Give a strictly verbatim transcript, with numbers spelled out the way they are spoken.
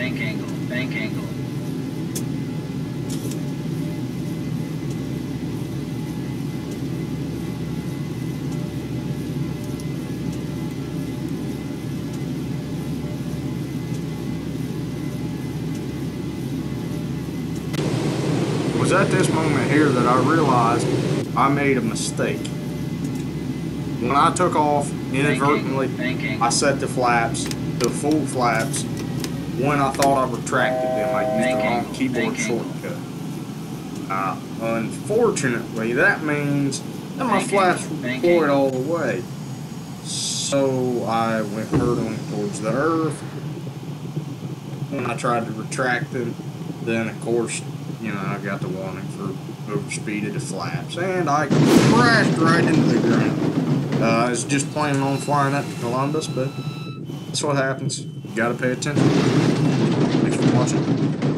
bank angle, bank angle. It was at this moment here that I realized I made a mistake. When I took off inadvertently, bank angle, I set the flaps to full flaps. When I thought I retracted them, I used bank the wrong angle, keyboard bank shortcut. Uh, unfortunately, that means that my Bank flaps angle, were bank deployed angle. all the way. So I went hurtling towards the earth. When I tried to retract them, then of course, you know, I got the warning for overspeeded the flaps, and I crashed right into the ground. Uh, I was just planning on flying up to Columbus, but that's what happens. You gotta pay attention. Thanks for watching.